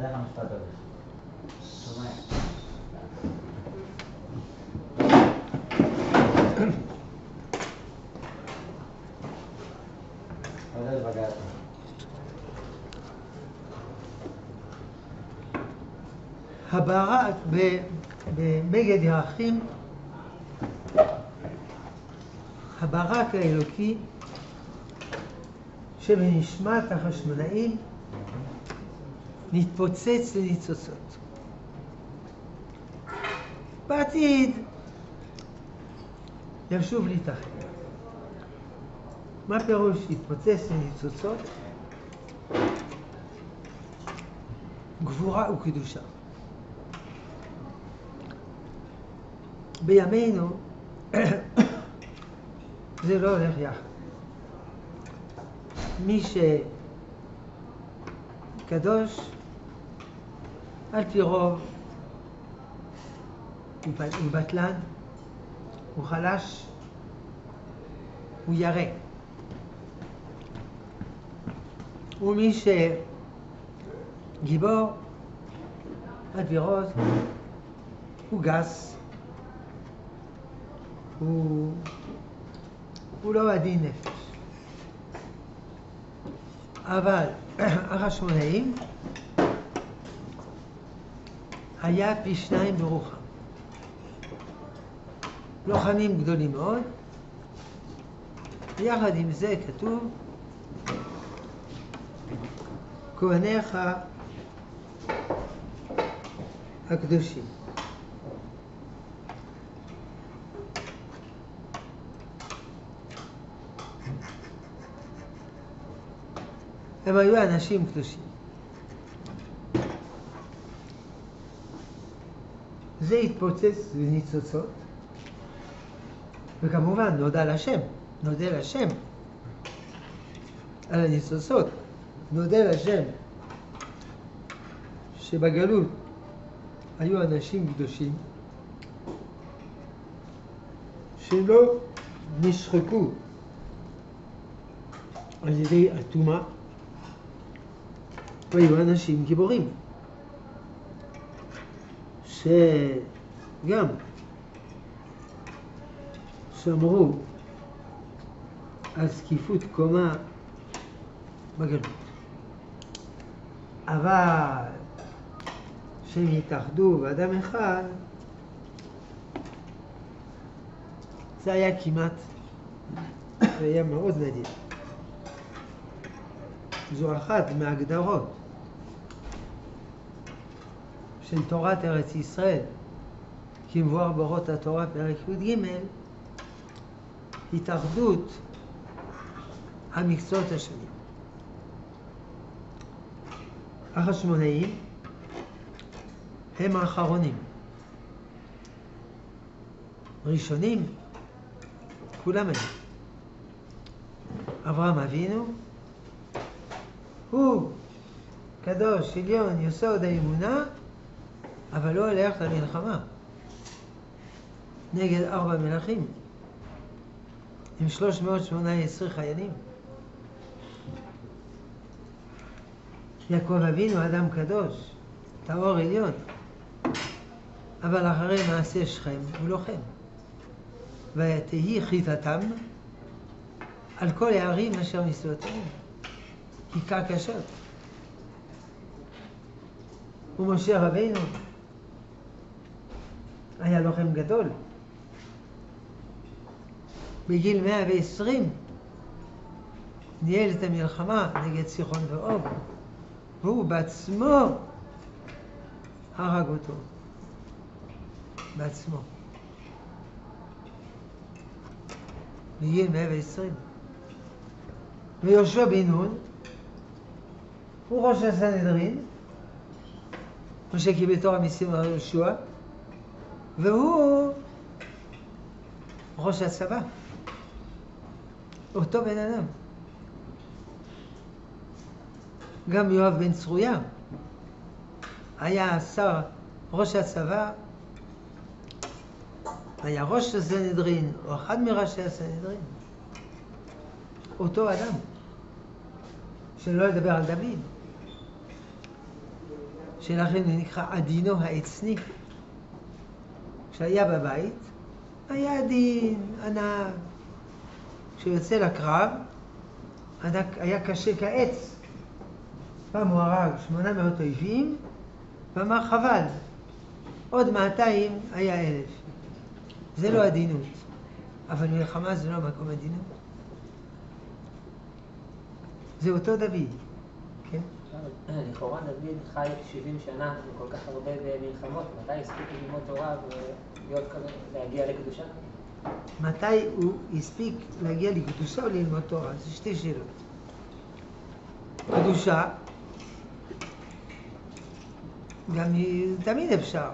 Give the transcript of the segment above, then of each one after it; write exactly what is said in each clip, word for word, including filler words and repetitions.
איך המשפט הזה? שומע. עוד בגלל. הברק במגד ירחים, הברק האלוקי שבנשמת החשמונאים נתפוצץ לניצוצות. בעתיד ישוב להתאחד. מה פירוש להתפוצץ לניצוצות? גבורה וקדושה. בימינו זה לא הולך יחד. מי שקדוש על פי רוב הוא בטלן, הוא חלש, הוא ירא. ומי שגיבור על פי רוב הוא גס, הוא, הוא לא עדין נפש. אבל החשמונאים היה פי שניים ברוחם. לוחמים גדולים מאוד. יחד עם זה כתוב כהניך הקדושים. הם היו אנשים קדושים. זה התפוצץ בניצוצות, וכמובן נודע לשם, נודע לשם על הניצוצות, נודע לשם שבגלות היו אנשים קדושים שלא נשחקו על ידי הטומאה, והיו אנשים גיבורים שגם שמרו על זקיפות קומה בגלות. אבל שהם התאחדו באדם אחד, זה היה כמעט, זה היה מאוד נדיר. זו אחת מההגדרות של תורת ארץ ישראל, כמבואר באורות התורה פרק י"ג, התאחדות המקצועות השונים. החשמונאים הם האחרונים. ראשונים, כולם היו. אברהם אבינו הוא קדוש, עליון, יסוד האמונה, אבל לא הולך למלחמה נגד ארבע מלכים עם שלוש מאות שמונה עשרה חיילים. יעקב אבינו אדם קדוש, טהור עליון, אבל אחרי מעשה שכם הוא לוחם. ותהי חיתתם על כל הערים אשר מסביבותיהם, היכה קשות. ומשה רבינו היה לוחם גדול. בגיל מאה ועשרים ניהל את המלחמה נגד סיחון ואוג, והוא בעצמו הרג אותו. בעצמו. בגיל מאה ועשרים. ויהושע בן נון הוא ראש הסנהדרין, משה קיבל תורה מסיני יהושע, והוא ראש הצבא. אותו בן אדם. גם יואב בן צרויה היה שר, ראש הצבא, היה ראש הסנהדרין, או אחד מראשי הסנהדרין. אותו אדם. שלא לדבר על דוד, שלכן הוא נקרא עדינו העצני. כשהיה בבית, היה עדין, ענב. כשיוצא לקרב, היה קשה כעץ. פעם הוא הרג שמונה מאות אויבים, ואמר חבל, עוד מאתיים היה אלף. זה לא עדינות, אבל מלחמה זה לא מקום עדינות. זה אותו דוד, כן? לכאורה דוד חי שבעים שנה וכל כך הרבה מלחמות, מתי הספיק ללמוד תורה ולהגיע לקדושה? מתי הוא הספיק להגיע לקדושה או ללמוד תורה? זה שתי שאלות. קדושה, גם תמיד אפשר.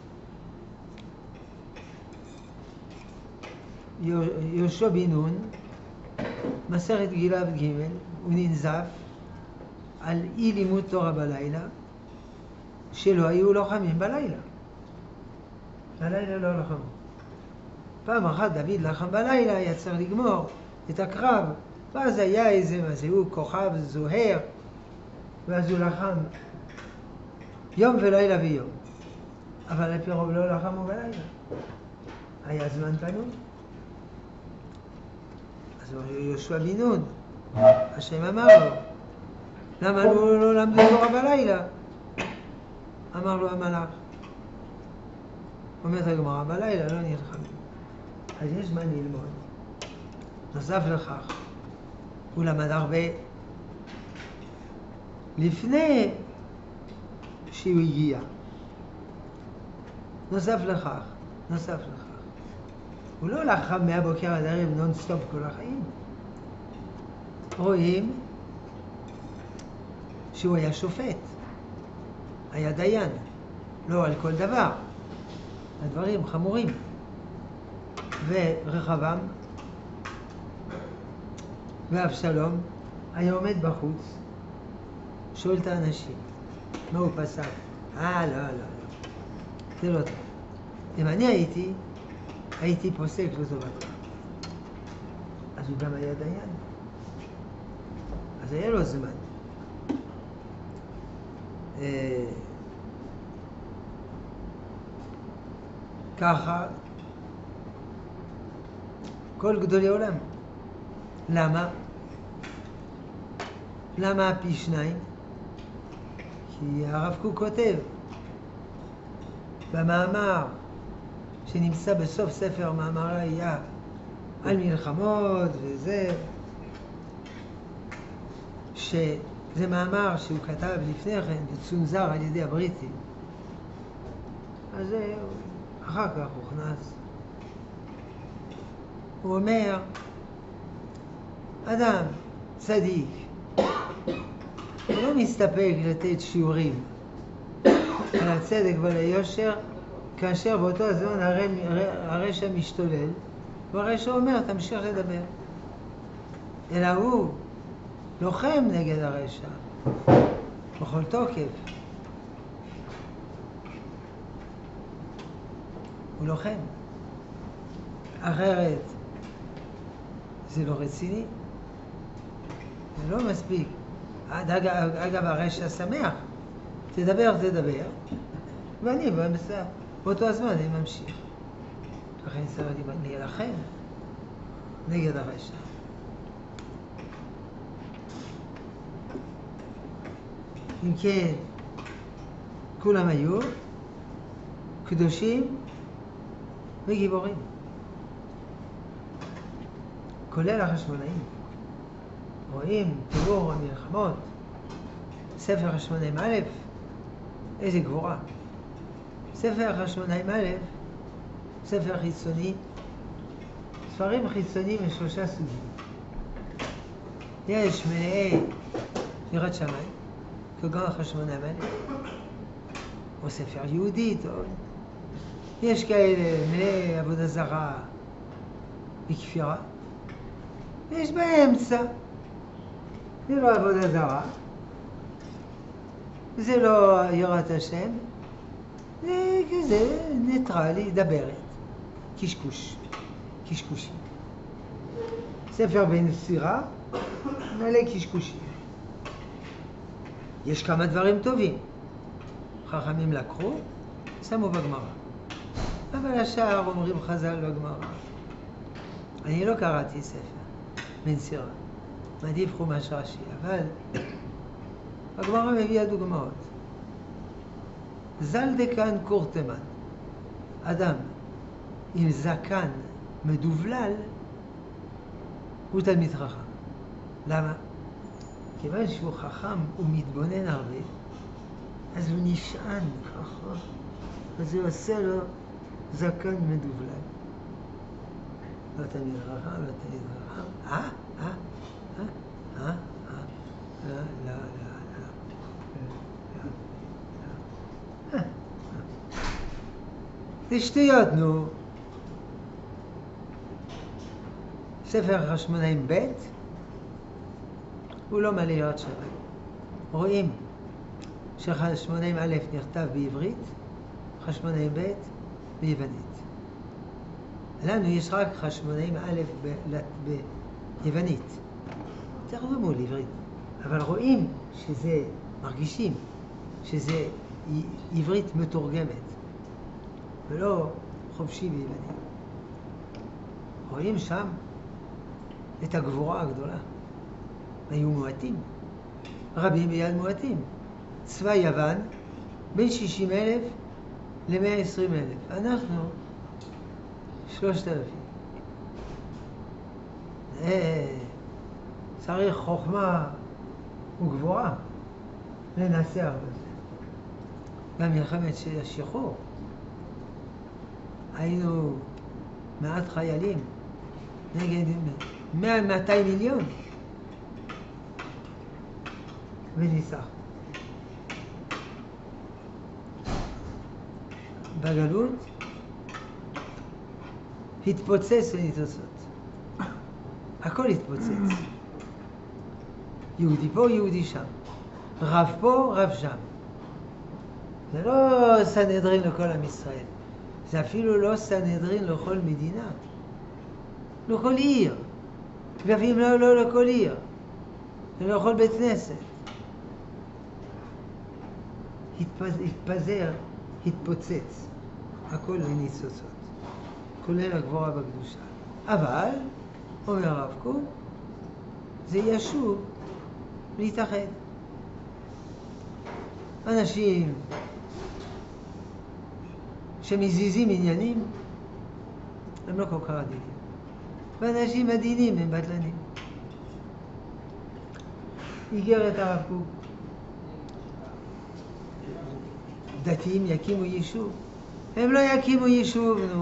יהושע בן נון, מסכת גילה ג', הוא ננזף על אי לימוד תורה בלילה, שלא היו לוחמים בלילה. בלילה לא לחמו. פעם אחת דוד לחם בלילה, היה צריך לגמור את הקרב, ואז היה איזה, מה זה, הוא כוכב זוהר, ואז הוא לחם יום ולילה ויום. אבל על פי רוב לא לחמו בלילה. היה זמן פנוי. אז יהושע בן נון, השם אמר לו, למה לא, לא למדו תורה בלילה? אמר לו המלאך. אומרת הגמרא, בלילה לא נלחמים. אז יש זמן ללמוד. נוסף לכך, הוא למד הרבה לפני שהוא הגיע. נוסף לכך, נוסף לכך. הוא לא לחם מהבוקר עד הערב נונסטופ כל החיים. רואים שהוא היה שופט, היה דיין, לא על כל דבר. הדברים חמורים. ורחבעם ואבשלום היה עומד בחוץ, שואל את האנשים, מה הוא פסק? אה, לא, לא, לא. זה לא טוב. אם אני הייתי, הייתי פוסק לטובתו. אז הוא גם היה דיין. אז היה לו זמן. אה, ככה כל גדולי עולם. למה? למה פי שניים? כי הרב קוק כותב במאמר שנמצא בסוף ספר מאמר ראייה על מלחמות וזה, שזה מאמר שהוא כתב לפני כן וצונזר על ידי הבריטים. אז אחר כך הוכנס. הוא אומר, אדם צדיק, הוא לא מסתפק לתת שיעורים על הצדק ועל היושר, כאשר באותו הזמן הרשע משתולל, והרשע אומר, תמשיך לדבר. אלא הוא לוחם נגד הרשע, בכל תוקף. הוא לוחם. אחרת, זה לא רציני. זה לא מספיק. אגב, אגב הרשע שמח. תדבר, תדבר. ואני במסע. באותו הזמן אני ממשיך. לכן צריך להילחם נגד הרשע. אם כן, כולם היו קדושים וגיבורים. כולל החשמונאים. רואים תיאור המלחמות, ספר החשמונאים א', איזה גבורה. ספר החשמונאים א', ספר חיצוני, ספרים חיצוניים הם שלושה סוגים. יש מלאי יראת שמיים, כגון החשמונאים א', או ספר יהודית, או... יש כאלה מלאי עבודה זרה וכפירה. יש באמצע, זה לא עבודה זרה, זה לא יראת השם, זה כזה ניטרלי, דברת, קשקוש, קשקושים. ספר בן סירה, מלא קשקושים. יש כמה דברים טובים, חכמים לקחו, שמו בגמרא. אבל השאר אומרים חז"ל בגמרא. אני לא קראתי ספר, בן סירה. מעדיף חומש רש"י, אבל הגמרא מביאה דוגמאות. זל דקן קורטמן, אדם עם זקן מדובלל, הוא תלמיד חכם. למה? כיוון שהוא חכם ומתבונן הרבה, אז הוא נשען ככה, אז הוא עושה לו זקן מדובלל. לא תלמיד חכם, לא תלמיד חכם. אה? אה? אה? אה? אה? לא, לא, לא, לא. זה שטויות, נו. ספר חשמונאים ב' הוא לא מלא יראת שמיים. רואים שחשמונאים א' נכתב בעברית, חשמונאים ב' ביוונית. לנו יש רק חשמונאים א' ביוונית. תרגמו לעברית. אבל רואים שזה, מרגישים שזה עברית מתורגמת, ולא חופשי ביוונית. רואים שם את הגבורה הגדולה. היו מועטים, רבים ביד מועטים. צבא יוון בין שישים אלף למאה עשרים אלף. אנחנו שלושת אלפים. צריך חוכמה וגבורה לנסח בזה. במלחמת השחרור היינו מעט חיילים נגד מאה מאתיים מיליון וניסח. בגלות התפוצץ וניתוצות. הכל התפוצץ. יהודי פה, יהודי שם. רב פה, רב שם. זה לא סנהדרין לכל עם ישראל. זה אפילו לא סנהדרין לכל מדינה. לכל עיר. ואפילו לא, לא לכל עיר. ולכל בית כנסת. התפז, התפזר, התפוצץ. הכל לניצוצות. כולל הגבורה בקדושה. אבל, אומר הרב קוק, זה ישוב להתאחד. אנשים שמזיזים עניינים הם לא כל כך עדינים. ואנשים עדינים הם בטלנים. איגרת הרב קוק. דתיים יקימו יישוב. הם לא יקימו יישוב, נו.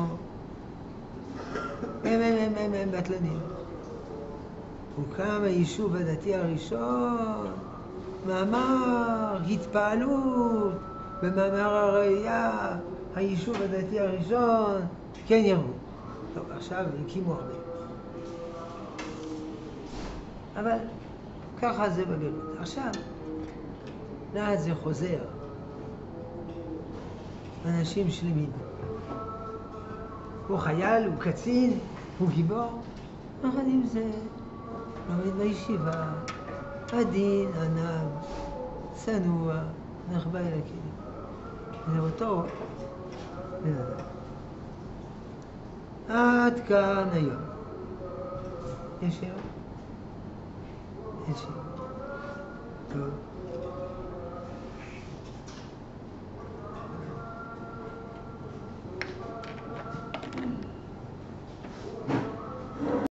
הם, הם, הם, הם, הם בטלנים. הוקם היישוב הדתי הראשון, מאמר התפעלות, במאמר הראייה, היישוב הדתי הראשון, כן ירבו. טוב, עכשיו הקימו הרבה. אבל ככה זה בגלות. עכשיו, לאט זה חוזר. אנשים שלמים. הוא חייל, הוא קצין, הוא גיבור. יחד עם זה, לומד בישיבה, עדין, ענב, צנוע, נחבא אל הכלים. זה אותו בן אדם. עד כאן היום. יש היום? יש היום. טוב.